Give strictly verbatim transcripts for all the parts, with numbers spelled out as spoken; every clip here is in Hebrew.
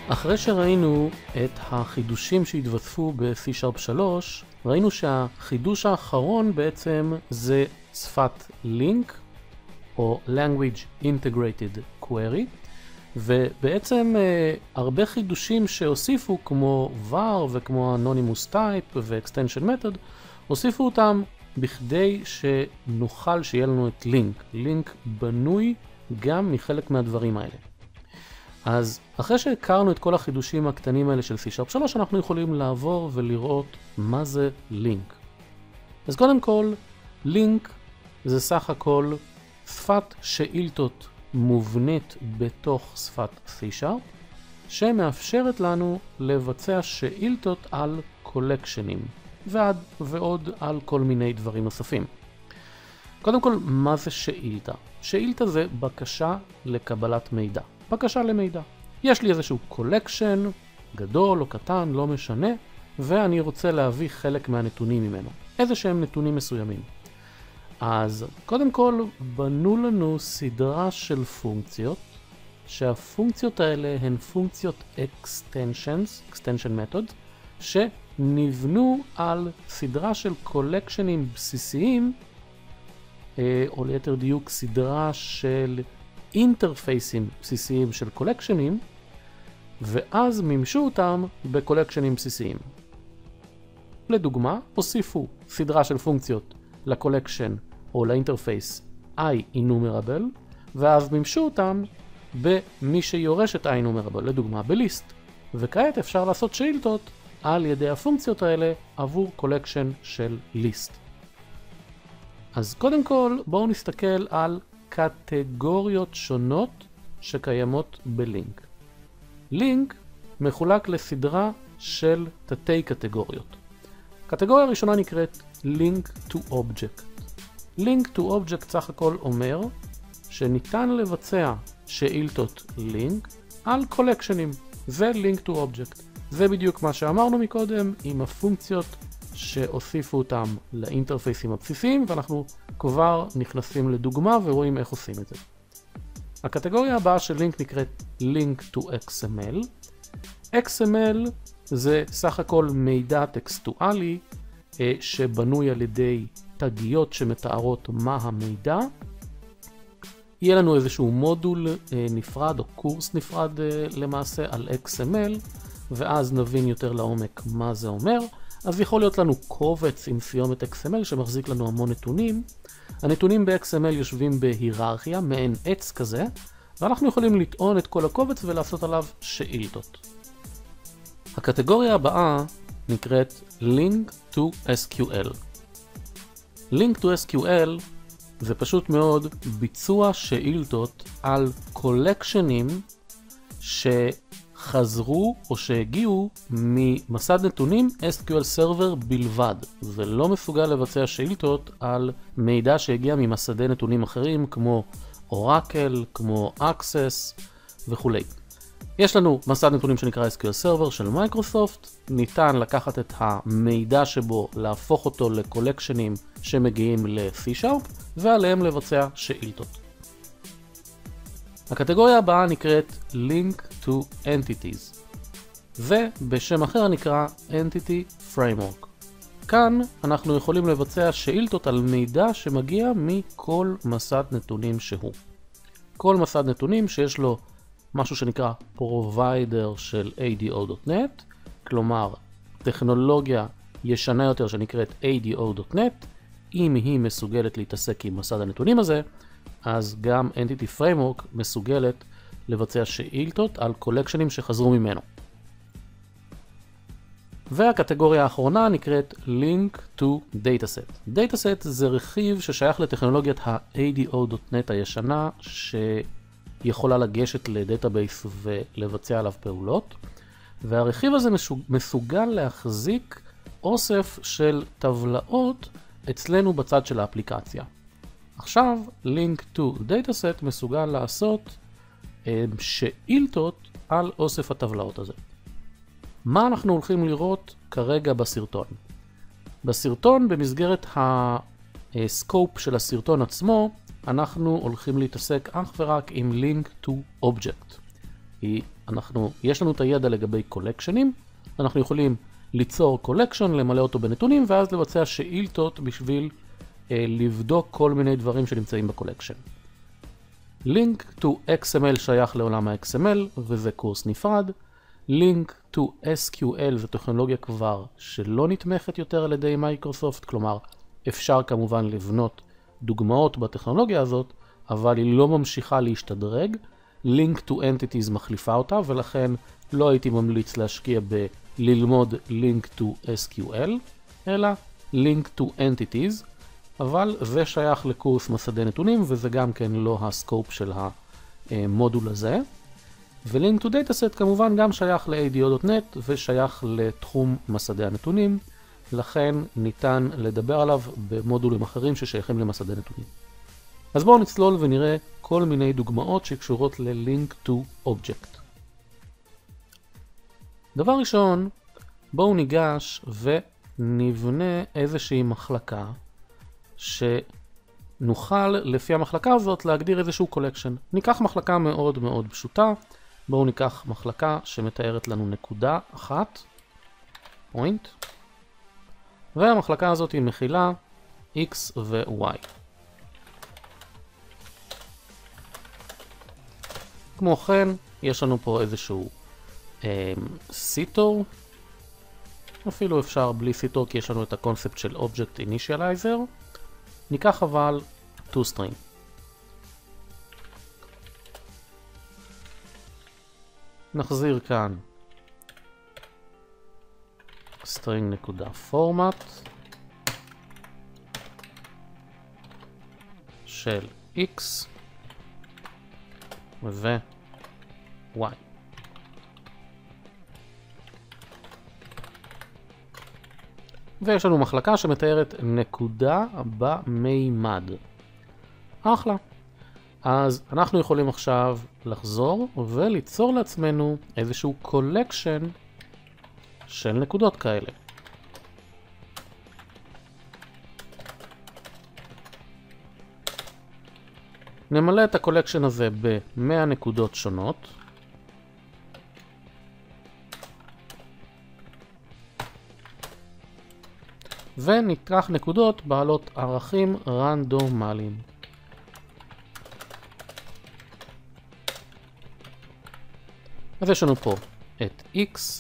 אחרי שראינו את החידושים שהתווספו ב-סי שרפ שלוש, ראינו שהחידוש האחרון בעצם זה שפת link או language integrated query, ובעצם הרבה חידושים שהוסיפו כמו var וכמו anonymous type ו-extension method, הוסיפו אותם בכדי שנוכל שיהיה לנו את link. link בנוי גם מחלק מהדברים האלה. אז אחרי שהכרנו את כל החידושים הקטנים האלה של סי שרפ שלוש, אנחנו יכולים לעבור ולראות מה זה link. אז קודם כל, link זה סך הכל שפת שאילתות מובנית בתוך שפת סי שרפ, שמאפשרת לנו לבצע שאילתות על קולקשנים, ועד ועוד על כל מיני דברים נוספים. קודם כל, מה זה שאילתה? שאילתה זה בקשה לקבלת מידע. בקשה למידע. יש לי איזשהו קולקשן, גדול או קטן, לא משנה, ואני רוצה להביא חלק מהנתונים ממנו. איזה שהם נתונים מסוימים. אז קודם כל בנו לנו סדרה של פונקציות, שהפונקציות האלה הן פונקציות extensions, extension methods, שנבנו על סדרה של קולקשנים בסיסיים, או ליתר דיוק סדרה של אינטרפייסים בסיסיים של קולקשנים, ואז מימשו אותם בקולקשנים בסיסיים. לדוגמה, הוסיפו סדרה של פונקציות לקולקשן או לאינטרפייס IEnumerable, ואז מימשו אותם במי שיורש את IEnumerable, לדוגמה בליסט. וכעת אפשר לעשות שאילתות על ידי הפונקציות האלה עבור קולקשן של ליסט. אז קודם כל בואו נסתכל על קטגוריות שונות שקיימות בלינק. לינק מחולק לסדרה של תתי קטגוריות. קטגוריה הראשונה נקראת link to object. link to object סך הכל אומר שניתן לבצע שאילתות link על קולקשנים. זה link to object. זה בדיוק מה שאמרנו מקודם עם הפונקציות שהוסיפו אותם לאינטרפייסים הבסיסיים, ואנחנו כבר נכנסים לדוגמה ורואים איך עושים את זה. הקטגוריה הבאה של לינק נקראת link to אקס אם אל. אקס אם אל זה סך הכל מידע טקסטואלי שבנוי על ידי תגיות שמתארות מה המידע. יהיה לנו איזשהו מודול נפרד או קורס נפרד למעשה על אקס אם אל, ואז נבין יותר לעומק מה זה אומר. אז יכול להיות לנו קובץ עם סיומת אקס אם אל שמחזיק לנו המון נתונים. הנתונים ב-אקס אם אל יושבים בהיררכיה, מעין עץ כזה, ואנחנו יכולים לטעון את כל הקובץ ולעשות עליו שאילתות. הקטגוריה הבאה נקראת link to אס קיו אל. link to אס קיו אל זה פשוט מאוד ביצוע שאילתות על קולקשנים שחזרו או שהגיעו ממסד נתונים אס קיו אל Server בלבד. זה לא מסוגל לבצע שאילתות על מידע שהגיע ממסדי נתונים אחרים כמו אורקל, כמו Access וכולי. יש לנו מסד נתונים שנקרא אס קיו אל Server של מייקרוסופט, ניתן לקחת את המידע שבו, להפוך אותו לקולקשנים שמגיעים ל-סי שרפ, ועליהם לבצע שאילתות. הקטגוריה הבאה נקראת Link to Entities, ובשם אחר נקרא Entity Framework. כאן אנחנו יכולים לבצע שאילתות על מידע שמגיע מכל מסד נתונים שהוא. כל מסד נתונים שיש לו משהו שנקרא Provider של איי די או דוט נט, כלומר טכנולוגיה ישנה יותר שנקראת איי די או דוט נט, אם היא מסוגלת להתעסק עם מסד הנתונים הזה, אז גם Entity Framework מסוגלת לבצע שאילתות על קולקשנים שחזרו ממנו. והקטגוריה האחרונה נקראת Link to Dataset. Dataset זה רכיב ששייך לטכנולוגיית ה-איי די או דוט נט הישנה, שיכולה לגשת לדאטאבייס ולבצע עליו פעולות, והרכיב הזה מסוגל להחזיק אוסף של טבלאות אצלנו בצד של האפליקציה. עכשיו, Link to Dataset מסוגל לעשות שאילתות על אוסף הטבלאות הזה. מה אנחנו הולכים לראות כרגע בסרטון? בסרטון, במסגרת הסקופ של הסרטון עצמו, אנחנו הולכים להתעסק אך ורק עם Link to Object. היא, אנחנו, יש לנו את הידע לגבי קולקשנים, אנחנו יכולים ליצור קולקשן, למלא אותו בנתונים, ואז לבצע שאילתות בשביל אה, לבדוק כל מיני דברים שנמצאים בקולקשן. Link to אקס אם אל שייך לעולם ה-אקס אם אל, וזה קורס נפרד. Link to אס קיו אל זה טכנולוגיה כבר שלא נתמכת יותר על ידי מייקרוסופט, כלומר אפשר כמובן לבנות דוגמאות בטכנולוגיה הזאת, אבל היא לא ממשיכה להשתדרג. Link to entities מחליפה אותה, ולכן לא הייתי ממליץ להשקיע בללמוד Link to אס קיו אל, אלא Link to entities, אבל זה שייך לקורס מסדי נתונים, וזה גם כן לא הסקופ של המודול הזה. ו-Link to dataset כמובן גם שייך ל-איי די או דוט נט ושייך לתחום מסדי הנתונים, לכן ניתן לדבר עליו במודולים אחרים ששייכים למסדי נתונים. אז בואו נצלול ונראה כל מיני דוגמאות שקשורות ל-Link to object. דבר ראשון, בואו ניגש ונבנה איזושהי מחלקה שנוכל לפי המחלקה הזאת להגדיר איזשהו קולקשן. ניקח מחלקה מאוד מאוד פשוטה. בואו ניקח מחלקה שמתארת לנו נקודה אחת, point, והמחלקה הזאת היא מכילה x ו-y. כמו כן, יש לנו פה איזשהו אה, סיטור, אפילו אפשר בלי סיטור כי יש לנו את הקונספט של Object Initializer. ניקח אבל toString. נחזיר כאן string.format של x ו-y. ויש לנו מחלקה שמתארת נקודה במימד. אחלה. אז אנחנו יכולים עכשיו לחזור וליצור לעצמנו איזשהו קולקשן של נקודות כאלה. נמלא את הקולקשן הזה ב-מאה נקודות שונות. וניקח נקודות בעלות ערכים רנדומליים. אז יש לנו פה את x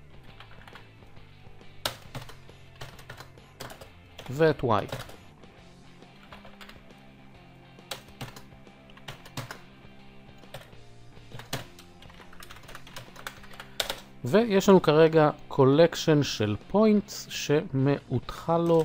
ואת y. ויש לנו כרגע קולקשן של פוינטס שמאותחל לו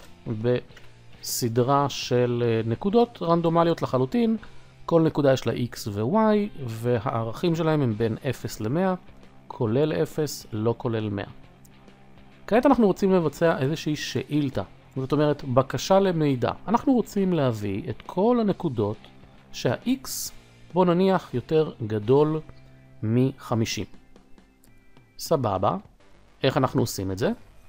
בסדרה של נקודות רנדומליות לחלוטין. כל נקודה יש לה x ו-y, והערכים שלהם הם בין אפס ל-מאה, כולל אפס, לא כולל מאה. כעת אנחנו רוצים לבצע איזושהי שאילתה, זאת אומרת בקשה למידע. אנחנו רוצים להביא את כל הנקודות שה-x בוא נניח יותר גדול מ-חמישים. סבבה, איך אנחנו עושים את זה?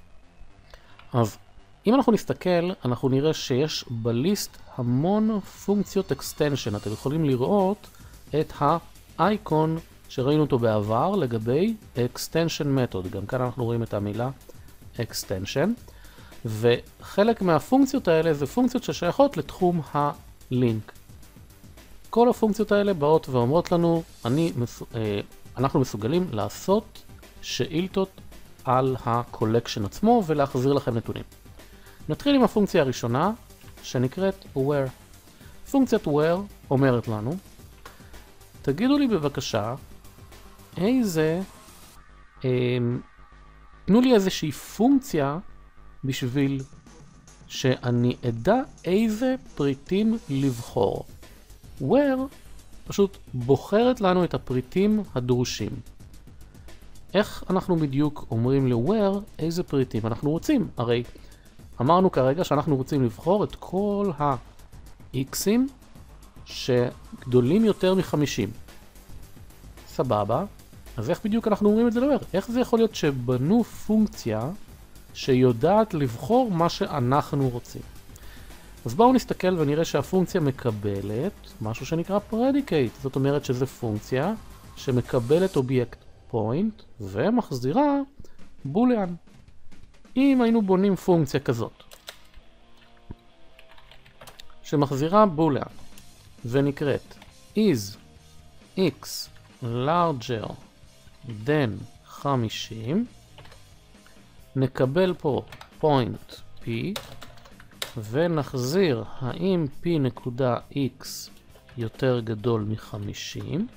אז אם אנחנו נסתכל, אנחנו נראה שיש בליסט המון פונקציות extension. אתם יכולים לראות את האייקון שראינו אותו בעבר לגבי extension method. גם כאן אנחנו רואים את המילה extension. וחלק מהפונקציות האלה זה פונקציות ששייכות לתחום הלינק. כל הפונקציות האלה באות ואומרות לנו, אני, אנחנו מסוגלים לעשות שאילתות על הקולקשן עצמו ולהחזיר לכם נתונים. נתחיל עם הפונקציה הראשונה שנקראת where. פונקציית where אומרת לנו, תגידו לי בבקשה איזה, אה, תנו לי איזושהי פונקציה בשביל שאני אדע איזה פריטים לבחור. where פשוט בוחרת לנו את הפריטים הדרושים. איך אנחנו בדיוק אומרים ל-where איזה פריטים אנחנו רוצים? הרי אמרנו כרגע שאנחנו רוצים לבחור את כל ה-x'ים שגדולים יותר מ-חמישים. סבבה. אז איך בדיוק אנחנו אומרים את זה ל-where? איך זה יכול להיות שבנו פונקציה שיודעת לבחור מה שאנחנו רוצים? אז בואו נסתכל ונראה שהפונקציה מקבלת משהו שנקרא predicate. זאת אומרת שזו פונקציה שמקבלת אובייקט point ומחזירה בוליאן. אם היינו בונים פונקציה כזאת שמחזירה בוליאן ונקראת is x larger than חמישים, נקבל פה point p ונחזיר האם p נקודה x יותר גדול מ-חמישים.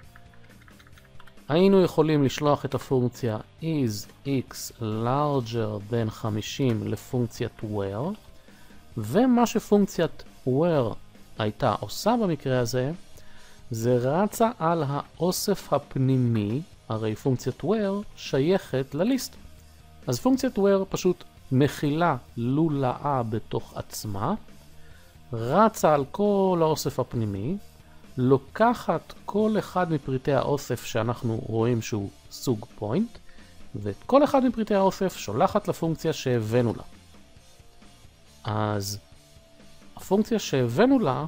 היינו יכולים לשלוח את הפונקציה is x larger than חמישים לפונקציית where, ומה שפונקציית where הייתה עושה במקרה הזה, זה רצה על האוסף הפנימי, הרי פונקציית where שייכת לליסט. אז פונקציית where פשוט מכילה לולאה בתוך עצמה, רצה על כל האוסף הפנימי, לוקחת כל אחד מפריטי האוסף שאנחנו רואים שהוא סוג point, ואת כל אחד מפריטי האוסף שולחת לפונקציה שהבאנו לה. אז הפונקציה שהבאנו לה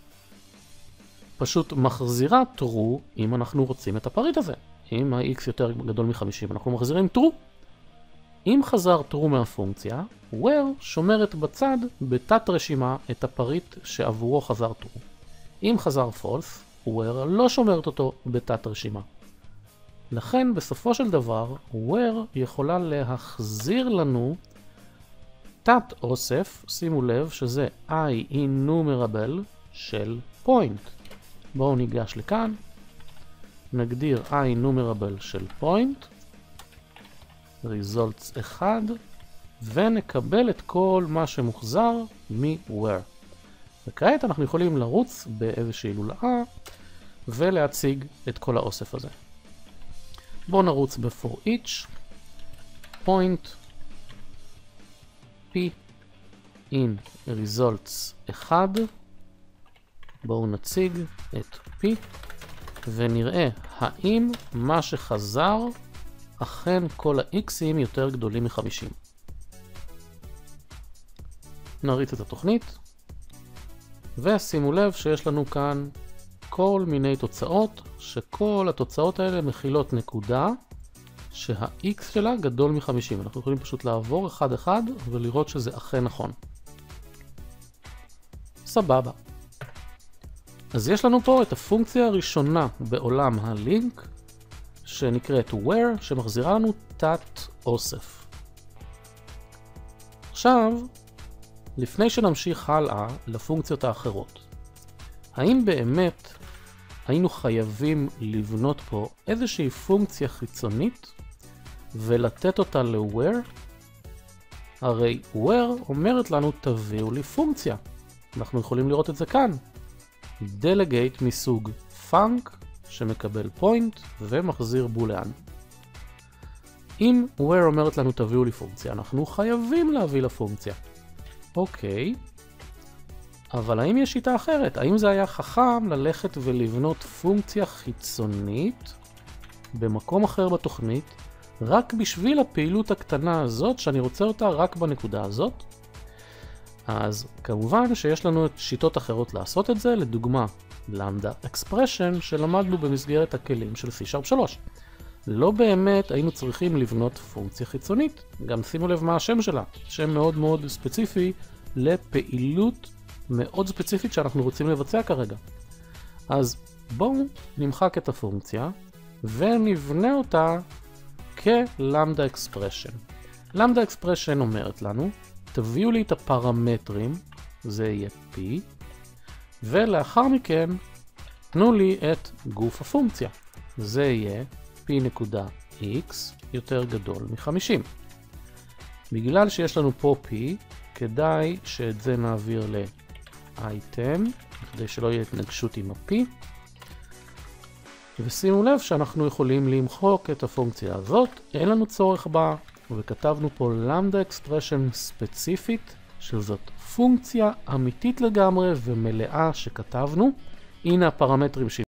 פשוט מחזירה true אם אנחנו רוצים את הפריט הזה. אם ה-x יותר גדול מ-חמישים אנחנו מחזירים true. אם חזר true מהפונקציה, where שומרת בצד בתת רשימה את הפריט שעבורו חזר true. אם חזר false, where לא שומרת אותו בתת רשימה. לכן בסופו של דבר, where יכולה להחזיר לנו תת אוסף, שימו לב שזה i enumerable של point. בואו ניגש לכאן, נגדיר i enumerable של point, results אחד, ונקבל את כל מה שמוחזר מ-where. וכעת אנחנו יכולים לרוץ באיזושהי לולאה ולהציג את כל האוסף הזה. בואו נרוץ ב-for each point p in results אחד. בואו נציג את p ונראה האם מה שחזר אכן כל ה-x'ים יותר גדולים מ-חמישים. נריץ את התוכנית ושימו לב שיש לנו כאן כל מיני תוצאות, שכל התוצאות האלה מכילות נקודה שה-x שלה גדול מ-חמישים. אנחנו יכולים פשוט לעבור אחד אחד ולראות שזה אכן נכון. סבבה. אז יש לנו פה את הפונקציה הראשונה בעולם הלינק, שנקראת where, שמחזירה לנו תת אוסף. עכשיו, לפני שנמשיך הלאה לפונקציות האחרות, האם באמת היינו חייבים לבנות פה איזושהי פונקציה חיצונית ולתת אותה ל-where? הרי where אומרת לנו תביאו לי פונקציה. אנחנו יכולים לראות את זה כאן. delegate מסוג func שמקבל point ומחזיר בוליאן. אם where אומרת לנו תביאו לי פונקציה, אנחנו חייבים להביא לפונקציה. אוקיי, אבל האם יש שיטה אחרת? האם זה היה חכם ללכת ולבנות פונקציה חיצונית במקום אחר בתוכנית, רק בשביל הפעילות הקטנה הזאת שאני רוצה אותה רק בנקודה הזאת? אז כמובן שיש לנו שיטות אחרות לעשות את זה, לדוגמה למדה אקספרשן שלמדנו במסגרת הכלים של סי שרפ שלוש. לא באמת היינו צריכים לבנות פונקציה חיצונית, גם שימו לב מה השם שלה, שם מאוד מאוד ספציפי לפעילות מאוד ספציפית שאנחנו רוצים לבצע כרגע. אז בואו נמחק את הפונקציה ונבנה אותה כלמדה אקספרשן. למדה אקספרשן אומרת לנו, תביאו לי את הפרמטרים, זה יהיה p, ולאחר מכן תנו לי את גוף הפונקציה, זה יהיה p.x יותר גדול מ-חמישים. בגלל שיש לנו פה p, כדאי שאת זה נעביר ל-item, כדי שלא יהיה התנגשות עם ה-p. ושימו לב שאנחנו יכולים למחוק את הפונקציה הזאת, אין לנו צורך בה, וכתבנו פה למדה אקספרשן ספציפית, שזאת פונקציה אמיתית לגמרי ומלאה שכתבנו. הנה הפרמטרים